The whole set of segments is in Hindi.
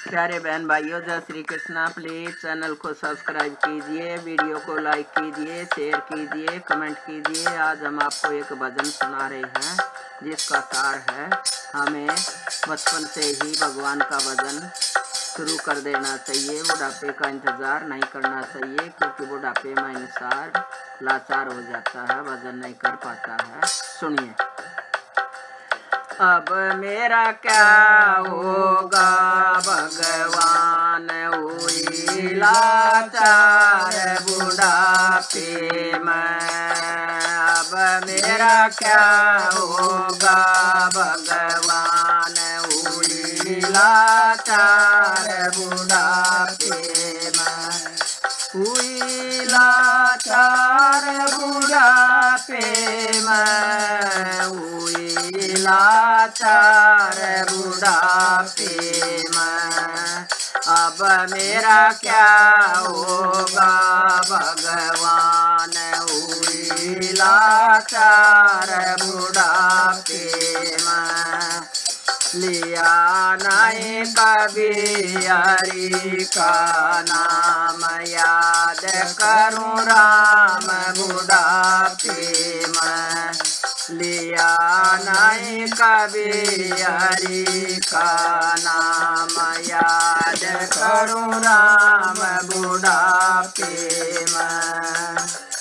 प्यारे बहन भाइयों, जय श्री कृष्णा। प्लीज चैनल को सब्सक्राइब कीजिए, वीडियो को लाइक कीजिए, शेयर कीजिए, कमेंट कीजिए। आज हम आपको एक भजन सुना रहे हैं जिसका सार है हमें बचपन से ही भगवान का भजन शुरू कर देना चाहिए। बुढ़ापे का इंतज़ार नहीं करना चाहिए, क्योंकि बुढ़ापे में इंसान लाचार हो जाता है, भजन नहीं कर पाता है। सुनिए। अब मेरा क्या होगा भगवान हुई लाचार बुढ़ापे में। अब मेरा क्या होगा भगवान हुई लाचार बुढ़ापे में। हुई लाचार बुढ़ापे में, हुई लाचार बुढ़ापे में। अब मेरा क्या होगा भगवान हुई लाचार बुढ़ापे में। लिया नहीं कभी हरि का नाम, याद करूं राम बुढ़ापे में। लिया नहीं कभी हरि का नाम, याद करूं राम बुढ़ापे में।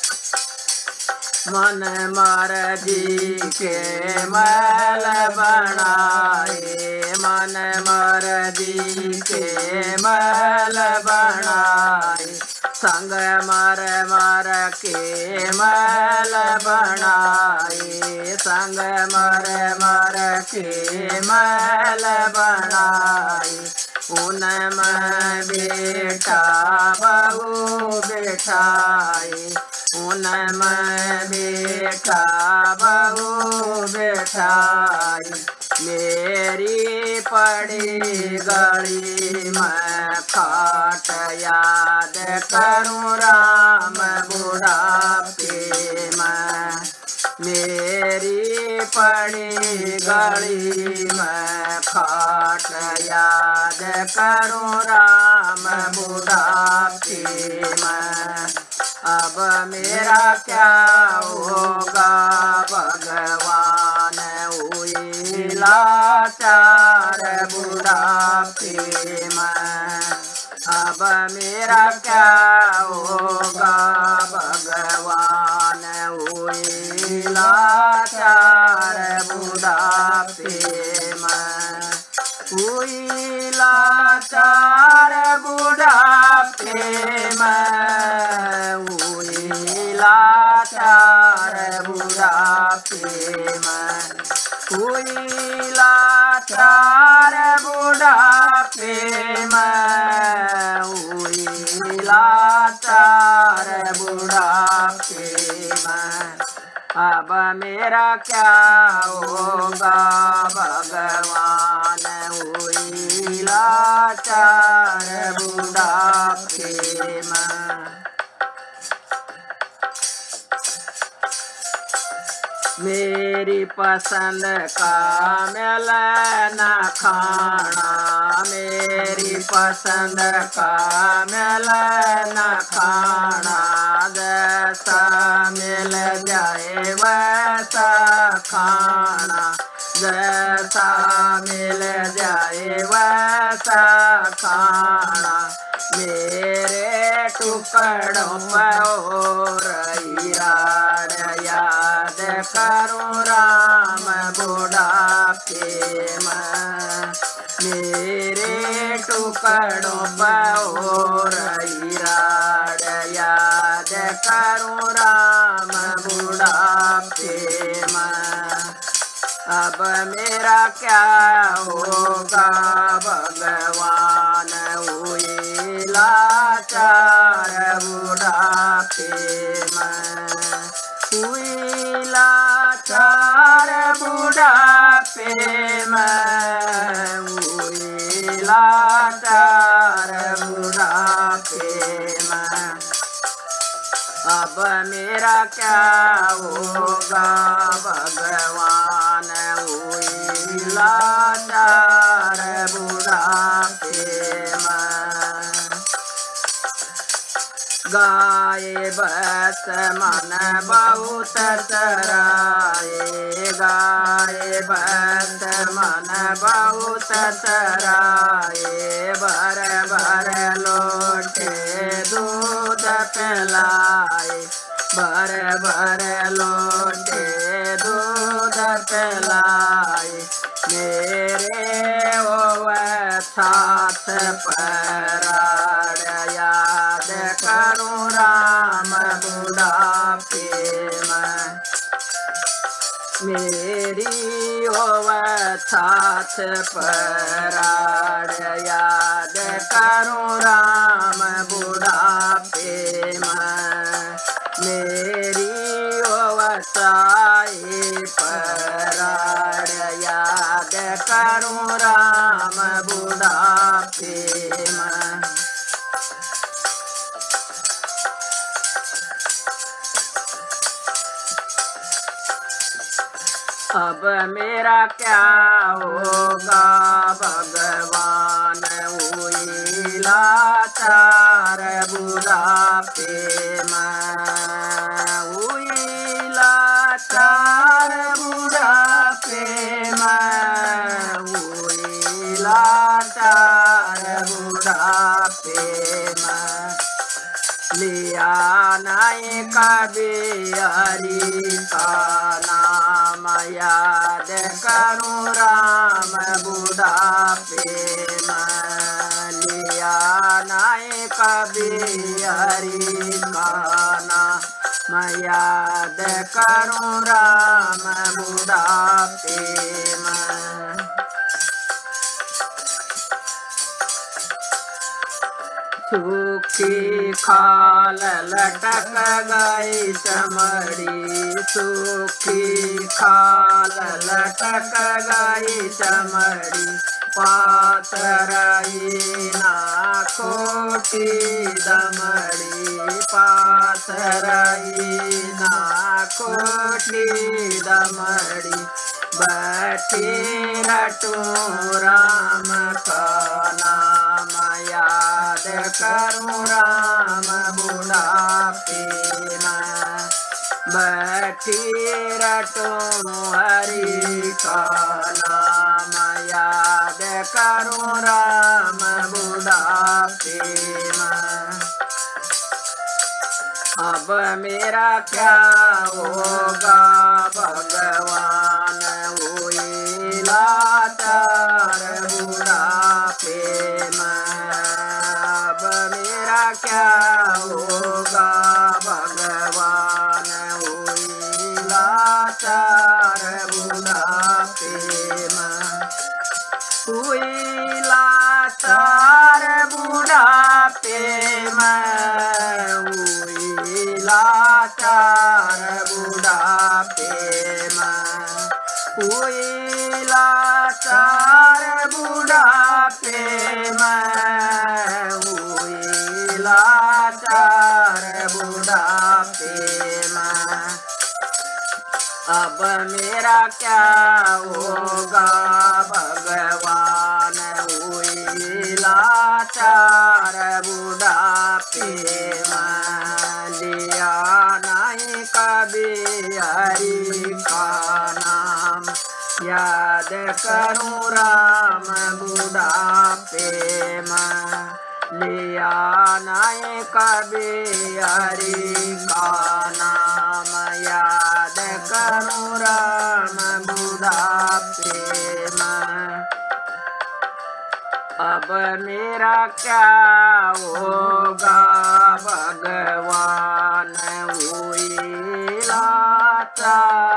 मन मर्जी के मैल बनाए, मन मर्जी के मैल बनाए। संग मर मर के मैल बनाए, संग मर मर के मैल बनाए। उनमें बेटा बहू बैठाए, उनमें बेटा बहू बैठाई। मेरी पड़ी गली में खाट, याद करूं राम बुढ़ापे में। मेरी पड़ी गली में खाट, याद करूं राम बुढ़ापे में। अब मेरा क्या होगा भगवान हुई लाचार बुढ़ापे में। अब मेरा क्या होगा भगवान हुई लाचार बुढ़ापे में। हुई लाचार बुढ़ापे में, हुई लाचार बुढ़ापे में। हुई लाचार बुढ़ापे में, हुई लाचार बुढ़ापे में। अब मेरा क्या होगा भगवान हुई लाचार बुढ़ापे में। मेरी पसंद का मिलना खाना, मेरी पसंद का मिलना खाना। जैसा मिल जाए वैसा खाना, जैसा मिल जाए वैसा खाना। मेरे टुकड़ों में हो रही राड, याद करूं राम बुढ़ापे में। मेरे टुकड़ों में हो रही राड, याद करूं राम बुढ़ापे में। अब मेरा क्या होगा भगवान हुई लाचार बुढ़ापे में। हुई लाचार बुढ़ापे में, हुई लाचार बुढ़ापे में। अब मेरा क्या होगा भगवान हुई लाचार बुढ़ापे गाए बस मन बहुत सराए, गाए बस मन बहुत सराए। भर भर लोटे दूध पिलाए, भर भर लोटे दूध पिलाए। मेरे ओ छाछ पराड़ याद करूं राम बुढ़ापे में। मेरी ओ छाछ पराड़ याद करूं राम बुढ़ापे में। मेरी ओ साई पराड़ याद करूं राम बुढ़ापे में। अब मेरा क्या होगा भगवान, हुई लाचार बुढ़ापे में, हुई लाचार बुढ़ापे में, हुई लाचार बुढ़ापे में। लिया नहीं कभी हरि का नाम, याद करूं राम बुढ़ापे में। लिया नहीं कभी हरि का नाम, याद करूं राम बुढ़ापे में। सूखी खाल लटक गई चमड़ी, सूखी खाल लटक गई चमड़ी। पास रही ना खोटी दमड़ी, पास रही ना खोटी दमड़ी। बैठी रटूं राम का नाम, याद करूं राम बुढ़ापे में। बैठी रटूं हरि का नाम, याद करूं राम बुढ़ापे में। अब मेरा क्या होगा भगवान, हुई लाचार बुढ़ापे में। अब मेरा क्या होगा भगवान, हुई लाचार बुढ़ापे में। हुई लाचार बुढ़ापे में, हुई लाचार बुढ़ापे में, हुई लाचार बुढ़ापे में, हुई लाचार बुढ़ापे में। अब मेरा क्या होगा भगवान, हुई लाचार बुढ़ापे में। लिया नहीं कभी हरि का नाम, याद करूं राम बुढ़ापे में। लिया नहीं कभी हरि का नाम, याद करूं राम बुढ़ापे में। अब मेरा क्या होगा भगवान, हुई लाचार